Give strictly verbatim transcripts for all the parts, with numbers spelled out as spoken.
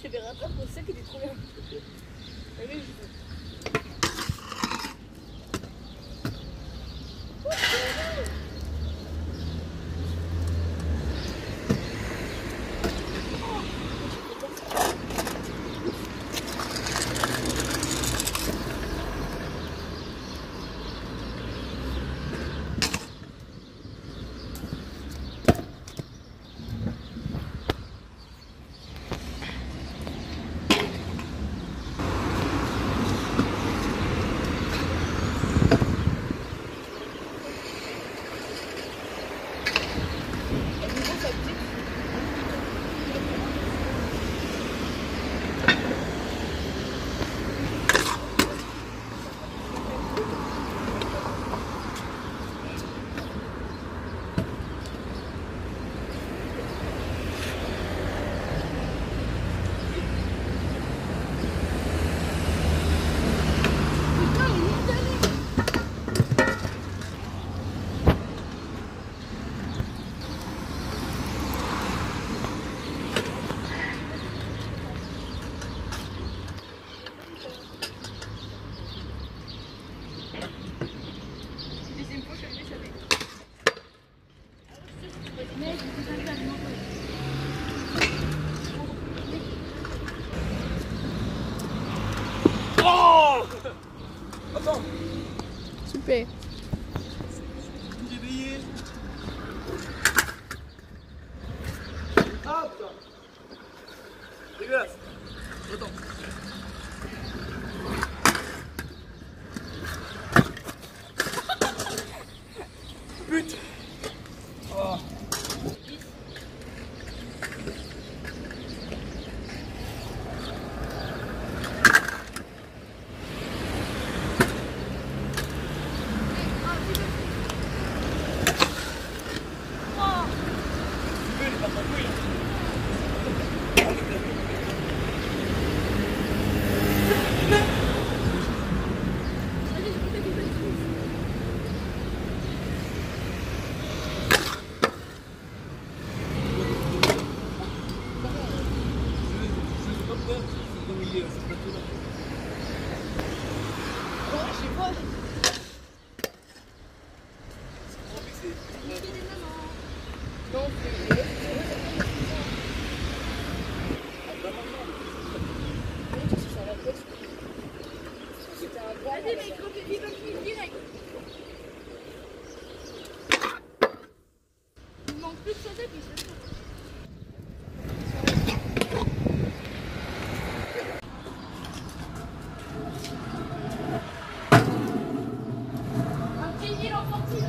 Je vais rattraper pour ça qu'il est trop bien. Allez, je vais. Oh! Attends! Super! J'ai grillé! Ah putain! Dégueulasse! Attends! Putain! Oh! Vas-y, mais quand tu dis comme tu direct. Il manque plus de sauter, puis c'est tout. Un petit île en sortie.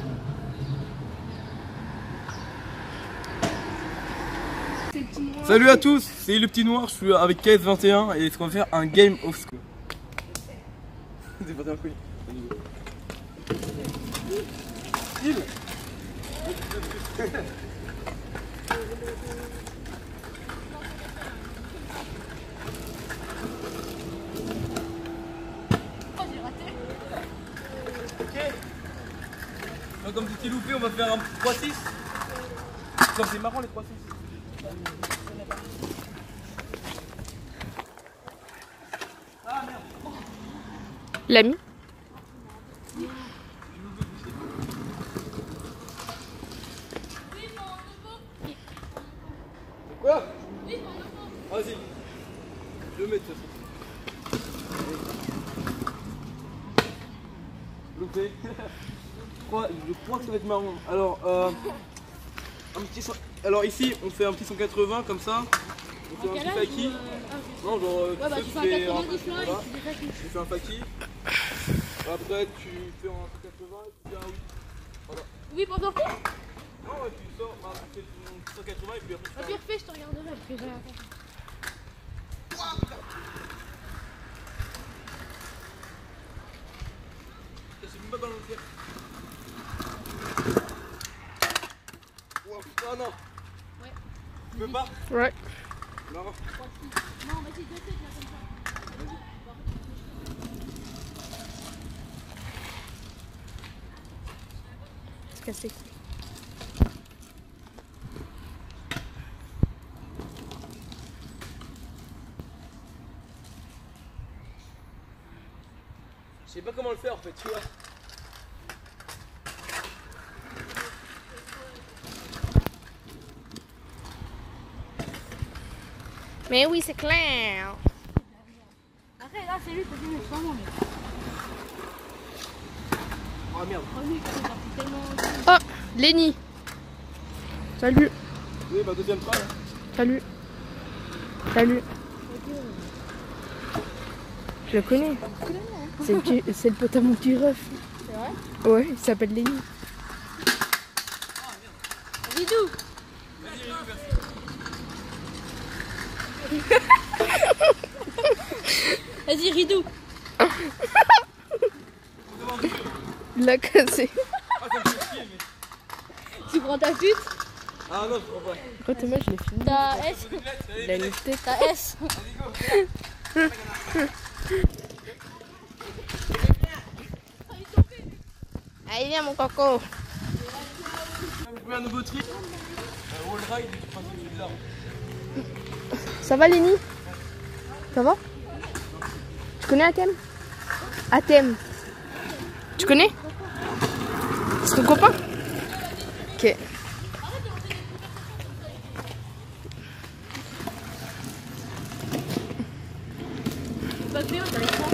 Salut à tous, c'est le petit noir, je suis avec K S vingt et un et on va faire un game of school. C'est pas un couille. Il. Oh, j'ai raté. Ok. Donc, comme petit loupé, on va faire un trois six. Comme c'est marrant les trois six. Ah merde. L'ami? Quoi? Vas-y. Je le mets de toute façon. Loupé. Je crois, je crois que ça va être marrant. Alors, euh, un petit cent... Alors ici, on fait un petit cent quatre-vingts comme ça. On fait un petit faki. Non, genre, euh, Ouais, bah tu fais un quatre-vingt-dix là et tu fais faki. Tu fais un faki. Après, tu fais un cent quatre-vingts et tu fais un oui. Voilà. Oui, pour sortir? Non, ouais, tu sors, bah, tu fais ton cent quatre-vingts et puis après tu Vas-y, refais, je te regarderai parce que j'ai rien fait. C'est même pas ballon de pierre. Oh non. Ouais. Tu peux pas? Ouais. Non. Non, vas-y, deux têtes là comme ça. C'est cassé. Je sais pas comment le faire en fait, tu vois. Mais oui, c'est clair. Après, là, c'est lui qui fait le sang, mais. Oh merde. Oh, lui, c'est parti tellement. Oh, Lenny. Salut. Oui, ma deuxième phrase. Salut. Salut. Je le connais. C'est le, petit- c'est le pote à mon petit ref. C'est vrai? Ouais, il s'appelle Lenny. Ridou. Vas-y, Ridou. Il l'a cassé. Ah, ça me fait chier, mais. Tu prends ta flûte. Ah non, je prends pas. Quand moi, je l'ai fini. Ta S. Il a une tête. Ta S. Allez, viens, mon coco. J'ai trouvé un nouveau trip. Un wall ride, je pense que c'est bizarre. Ça va, Lenny? Ça va? Tu connais Athème? Athème. Tu connais? C'est ton copain? Ok. Pas bien, t'as les trois.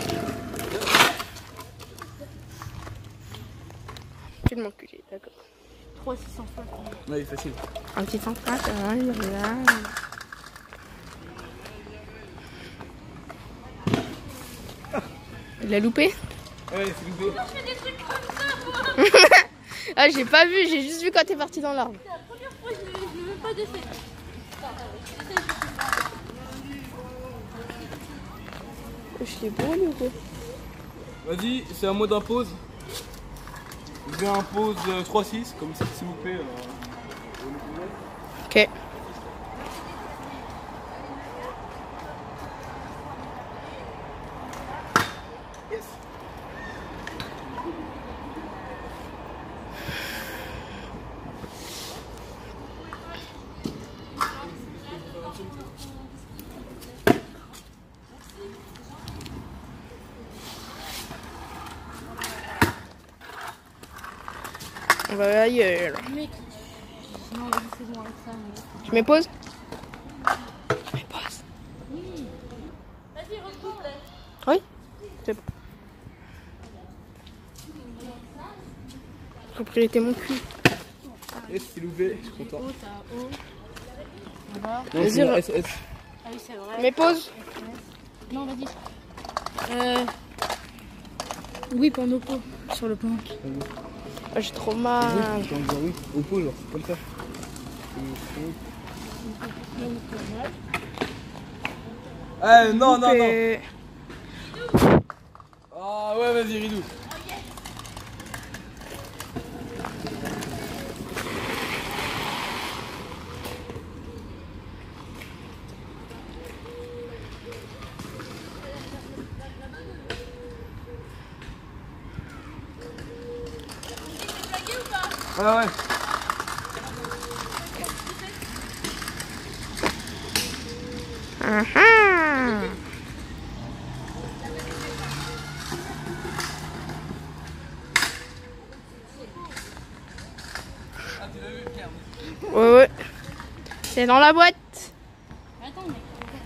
Tu de m'enculer, d'accord. trois six cent cinquante. Ouais, facile. Un petit cent cinquante, hein, il est là. Il a loupé? Ouais, c'est loupé. Je fais des trucs comme ça, moi. Ah, j'ai pas vu, j'ai juste vu quand t'es parti dans l'arbre. C'est la première fois que je ne veux pas d'essai. Je l'ai brûlé ou quoi? Vas-y, c'est un mode impose. Je vais impose euh, trois six, comme ça, s'il vous plaît. Euh, Ok. yes. On va ailleurs. Mec, non, vas-y, c'est bon avec ça. Mais... Je mets pause? Je mets pause. Vas-y, retourne là. Oui? C'est bon. Propriété mon cul. Yes, c'est loupé, je suis content. O, t'as O. Voilà. Non, Vas-y, c'est re- S S. Ah oui, c'est vrai. Mets pause? Non, vas-y. Euh... Oui, pour nos pots, sur le plan. Ah, j'ai trop mal. Oui, j'ai envie de dire oui, au pot, genre, comme ça. Eh, non, non, non. Et- Ah ouais, vas-y, Ridou. Ouais, ouais. Ah ah. Ouais, ouais. C'est dans la boîte. Attends, mec.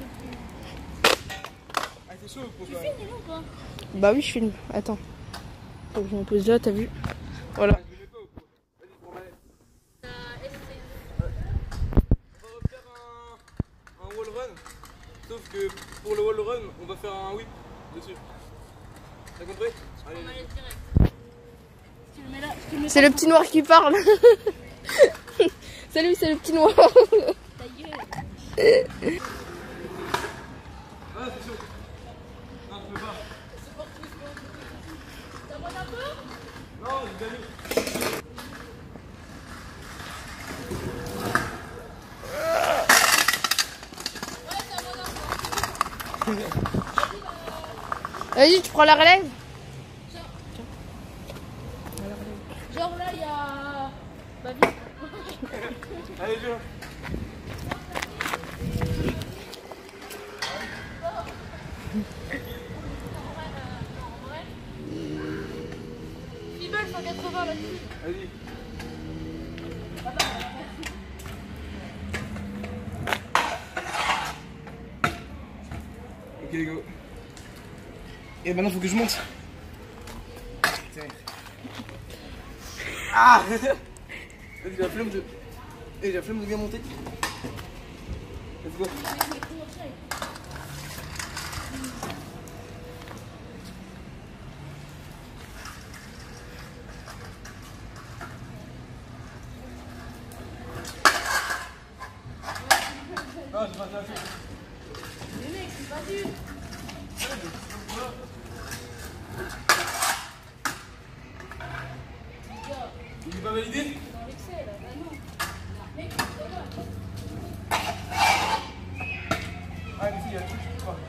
Ah, c'est chaud pour Tu toi. filmes ou pas? Bah oui, je filme. Attends. Faut que je me pose là, t'as vu? Voilà. Je l'ai pas au pot. Vas-y, prends ma lettre. T'as S C. On va refaire un, un wall run. Sauf que pour le wall run, on va faire un whip dessus. T'as compris? Allez, On va vas-y. aller direct. Si tu le mets là, si tu le mets C'est pas, le petit noir qui parle. Salut, c'est le petit noir. ta gueule. Ah, c'est chaud. Non, je peux pas. T'as moins d'un peu? Non, j'ai déjà mis. Vas-y, tu prends la relève. Genre là, il y a... Bah vite. Allez, viens. va, vas-y. Vas-y. Ok, go. Et maintenant, faut que je monte. Ah. Vas-y, j'ai la flemme de... Et j'ai la flemme de bien monter. Let's go. Ah, j'ai pas fait. Mais mec, c'est pas dur. Il est pas validé? Dans l'excès là, bah non. Mec, c'est pas. Ah, mais si, il y a tout, je crois.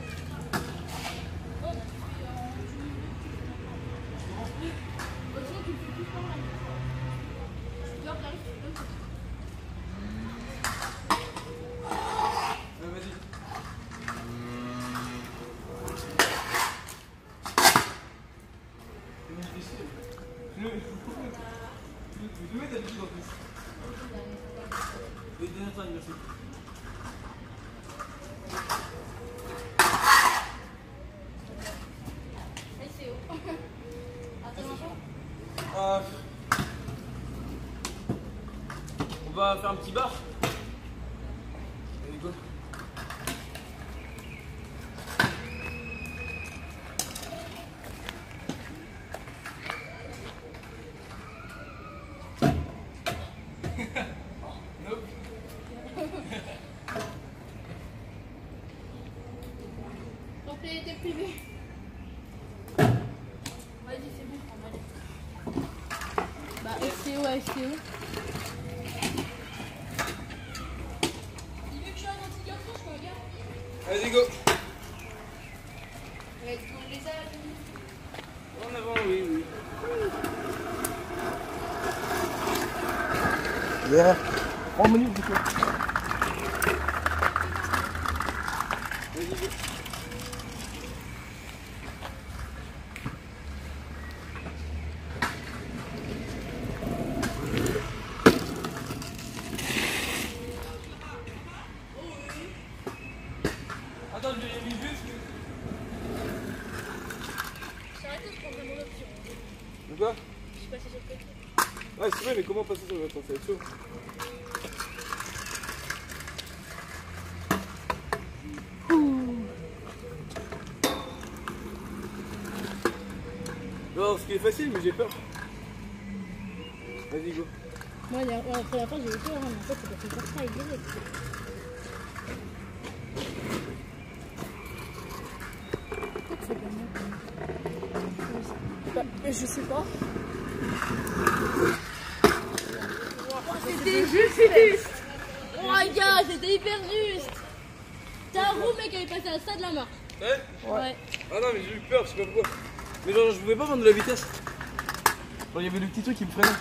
Je vais mettre l'habitude en plus. Et dernière time, merci. Et c'est haut. Attends, Euh, on va faire un petit bar. Allez, go. propriété privée. Vas-y, c'est bon, prends mal. Bah, S C O à S C O. Il veut que je sois un petit garçon, je crois bien. Vas-y, go. Let's go, les amis. En avant, oui, oui. Derrière. Prends le menu, du coup. Vas-y, go. Attends, je vais juste. J'ai arrêté de prendre mon option. De quoi? Je suis passé sur le côté. Ouais, c'est vrai, mais comment passer sur le côté? Ça va être chaud. Non, ce qui est facile, mais j'ai peur. Vas-y, go. Moi, la première fois, j'ai eu peur, hein, mais en fait, c'est parce que je faire ça avec direct. Pourquoi tu fais pas moi? Bah, je sais pas. C'était juste! Oh, gars, c'était hyper juste! T'as un roux, mec, qui avait passé à ça de la marche. Ouais? Ouais. Ah non, mais j'ai eu peur, je sais pas pourquoi. Mais genre, je pouvais pas prendre de la vitesse. Genre, il y avait le petit truc qui me freinait.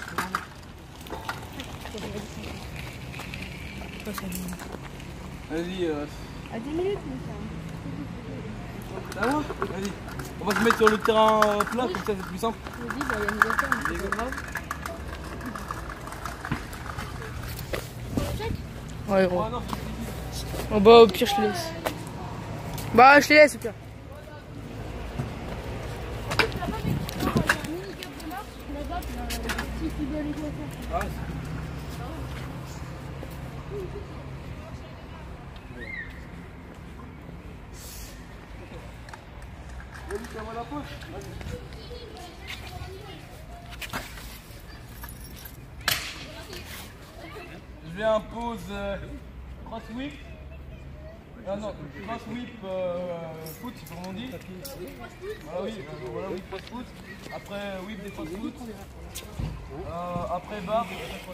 Vas-y, euh... À dix minutes, mais ça. Ah ouais? Vas-y. On va se mettre sur le terrain euh, plat, Oui. comme ça c'est plus simple. Je me dis, bah, il y a une affaire, mais c'est pas grave. Ouais, gros. Ah non, Oh, bah, au pire, je te laisse. Bah, je te laisse, au pire. En fait, là-bas, mec, il y a un mini-cap de marche. Là-bas, il y a un petit qui doit aller faire. ah, vas-y, tiens-moi la poche. Vas-y. Je vais impose euh, cross whip. Ah non, cross whip euh, foot, c'est comment on dit. Voilà, oui, euh, voilà, whip cross foot. Après whip des cross foot. Euh, après barre.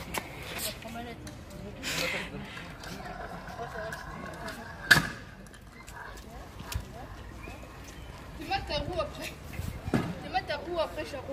Tu mets ta roue après. Tu mets ta roue après, Charo.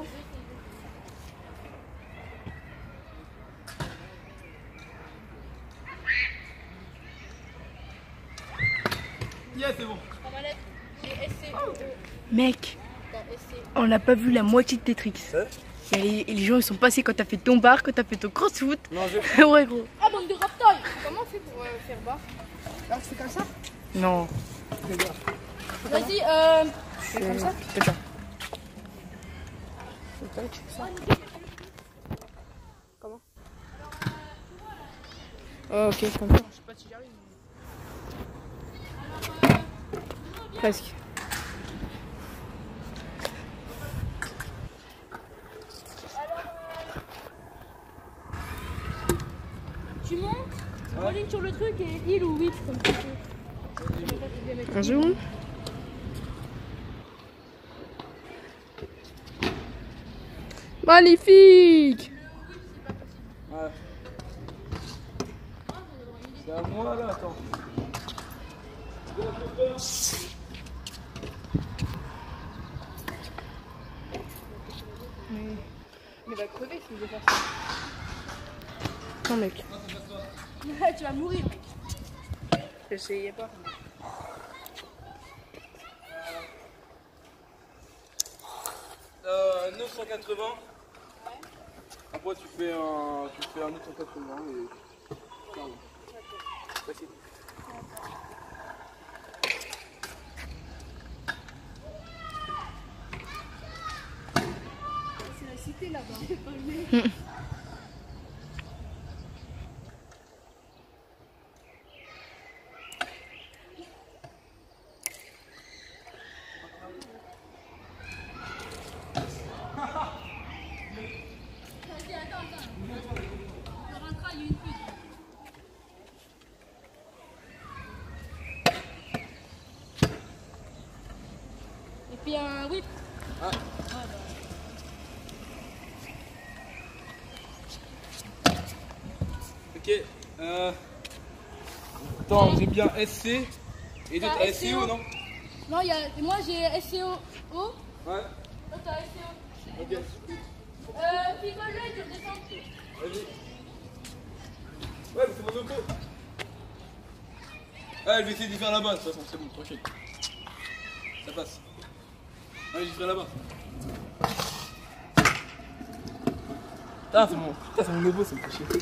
Yeah, c'est bon. Prends ma lettre. J'ai S C O. Mec, T'as S C O. on n'a pas vu la moitié de Tetrix. Ouais. Mais les, les gens ils sont passés quand t'as fait ton bar, quand t'as fait ton crossfoot. Non, je... Ouais gros. Ah, bande de raptailles. Comment on fait pour euh, faire bar? Alors tu fais comme ça? Non. Vas-y, euh... C'est comme ça. C'est ça. Comment? Oh, ok, comme ça. Je sais pas si j'arrive. Presque. tu montes, tu relignes sur le truc et il ou huit comme tu veux. Un second. Magnifique. Ouais. C'est à moi là, attends. Mais... Mais il va crever s'il veut faire ça. Non mec. Tu vas mourir, mec. J'essayais pas. Euh, neuf cent quatre-vingts. Ouais. Après tu fais un, tu fais un neuf cent quatre-vingts et... Pardon. Facile. C'est la cité là-bas. Et puis un whip. Ah. Ok. Euh... Attends, j'ai bien S C et d'autres Ah, S C O, non? Non, il y a... moi j'ai S C O O. Ouais. Toi t'as S C O. Ok. Euh, Pivot-le, tu redescends. Vas-y. Ouais, mais c'est mon oppo. Ah, je vais essayer d'y faire là-bas, de toute façon, c'est bon, tranquille. Ça passe. Allez, j'y ferai là-bas. Putain, c'est mon, putain, c'est mon oppo, ça me fait chier.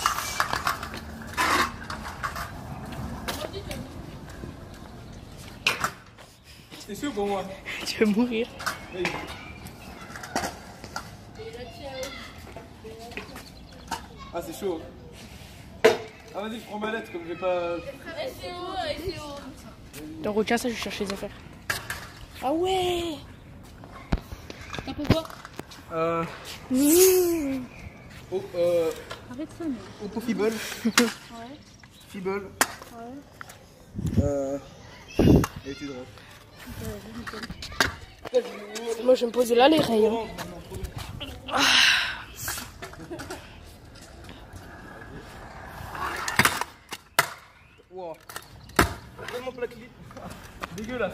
C'est sûr pour moi. Tu veux mourir. Vas-y. Ah, c'est chaud. Ah, vas-y, je prends ma lettre comme j'ai pas. S C O, S C O. Donc retiens ça, je vais chercher les affaires. Ah ouais. T'as pour quoi? Euh. Mmh. Oh, euh. Arrête ça, mais. Oppo Fibble. Ouais. Fibble. Ouais. Euh. Et tu drops. Moi je vais me poser là les rayons. Orange, maintenant, trop bien. Wow. Tellement plaqué. Dégueulasse.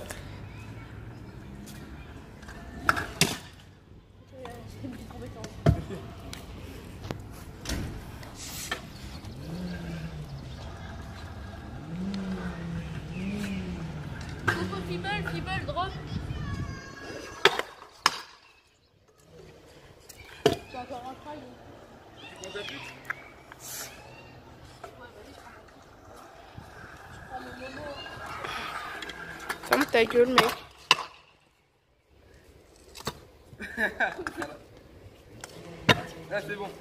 Oppo Fibble, Fibble, drop. C'est encore un trail. Tu comptes la pute? Ferme ta gueule mec. Là, c'est bon.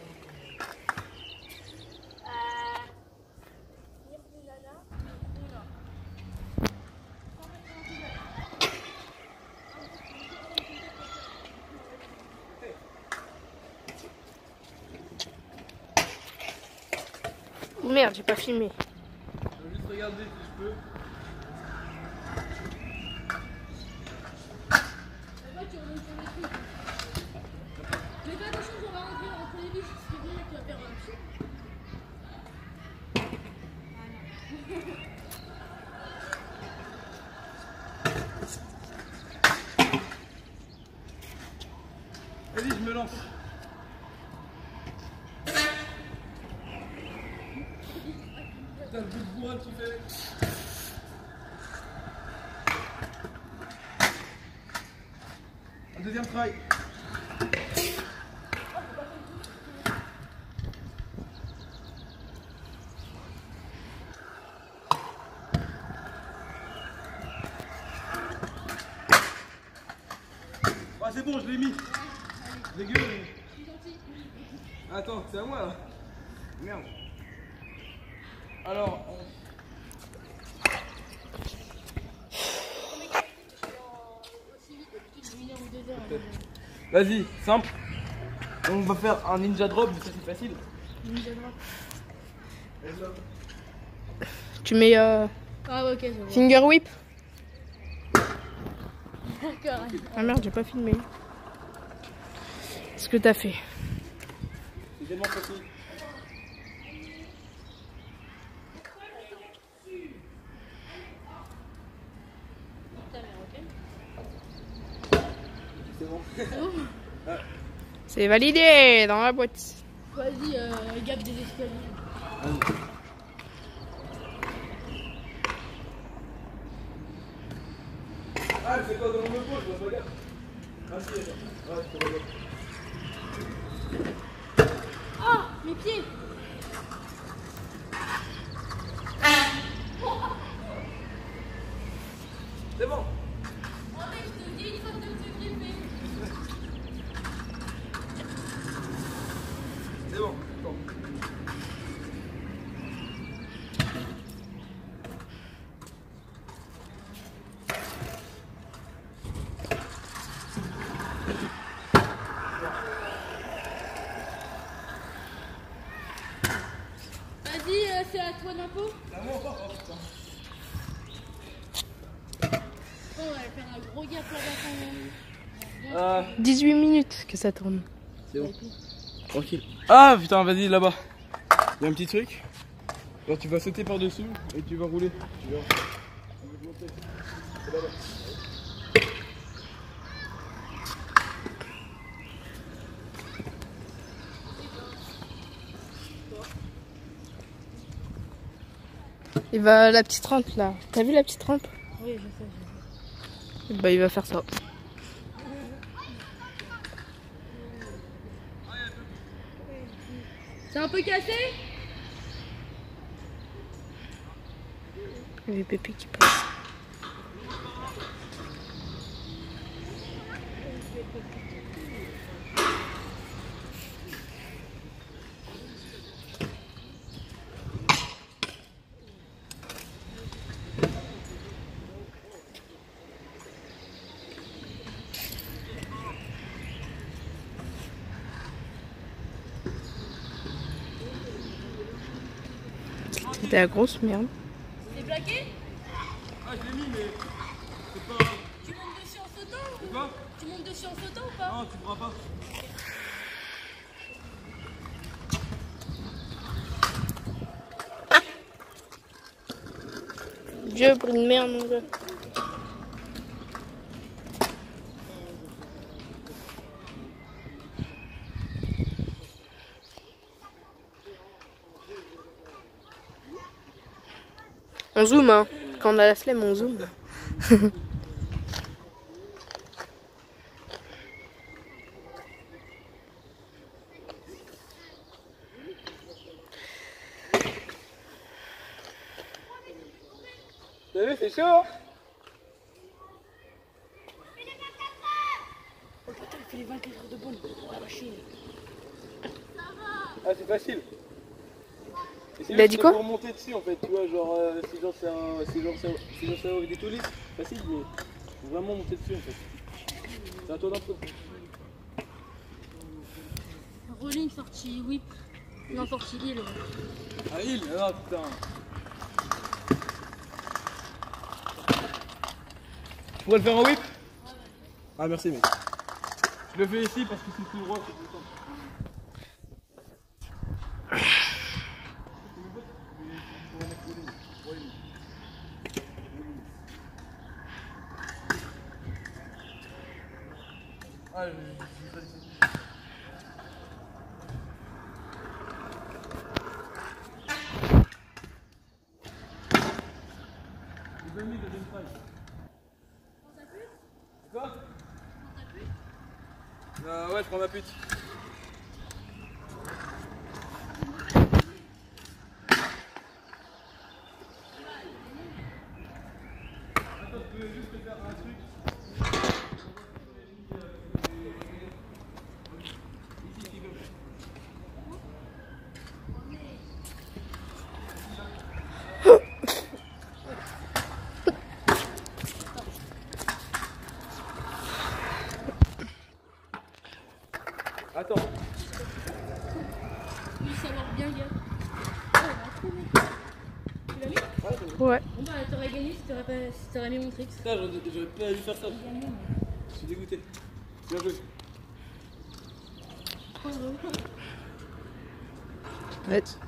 Oh merde, j'ai pas filmé. Je vais juste regarder si je peux. Mais fais attention, on va rentrer entre les vis, ce qui est bien, tu vas faire un petit. Vas-y, je me lance. Putain, le bout de bourrin qui fait. Un deuxième try. c'est bon, je l'ai mis. Dégueu. Attends, c'est à moi là. Merde. Alors, on... Vas-y, simple. On va faire un ninja drop, mais ça c'est facile. Ninja drop. Tu mets euh, Ah ouais, ok, je vois. finger whip. D'accord. Ah merde, j'ai pas filmé. Ce que t'as fait. C'est tellement facile. C'est bon. C'est validé dans la boîte. Vas-y, euh, gap des escaliers. Ah, c'est quoi dans le pot, je vois pas gaffe. Ah si, attends. Ouais, c'est pas gaffe. Ah, mes pieds. C'est bon. Oh mec, je te dis une fois de te gripper. C'est bon. Bon. Vas-y, euh, c'est à toi d'impôt. C'est à moi encore. Oh putain. Oh, on va faire un gros gap là-bas quand même. Euh, dix-huit minutes que ça tourne. c'est bon. Tranquille. Ah putain, vas-y là-bas. Il y a un petit truc. Alors tu vas sauter par-dessus et tu vas rouler. Tu verras. C'est là-bas. Il va la petite rampe là. T'as vu la petite rampe? Oui, je sais, je sais. Bah il va faire ça. C'est un peu cassé? Il y a Pépé qui passe. C'était la grosse merde. C'est plaqué? Ah, je l'ai mis, mais c'est pas. Tu montes dessus en sautant ou... Quoi? Tu montes dessus en sautant ou pas? Non, tu pourras pas. Dieu, pour une merde, mon gars. On zoome, hein. Quand on a la flemme, on zoome. T'as vu, c'est chaud, hein? Oh putain, il fait les vingt-quatre heures de bonne. La machine. Ah, c'est facile. Et c'est Il a juste dit que quoi? pour monter dessus en fait, tu vois, genre, euh, si genre c'est un. Si genre c'est si genre, c'est avec des toulistes, facile, mais faut vraiment monter dessus en fait. C'est à toi d'un peu. Rolling sorti whip. Non, sorti heal. Ah, il Ah putain. Tu pourrais le faire en whip? Ah, merci, mec. Je le fais ici parce que c'est tout droit, c'est tout le temps. Ah, je vais faire ici. J'ai pas mis le deuxième try. Quoi? Euh, ouais, je prends ma pute. Attends, je peux juste te faire un truc. Ouais. Bon bah t'aurais gagné si t'aurais pas... si t'aurais mis mon tricks. Putain, j'aurais j'aurais pas dû faire ça. Je suis dégoûté. Bien joué. Ouais.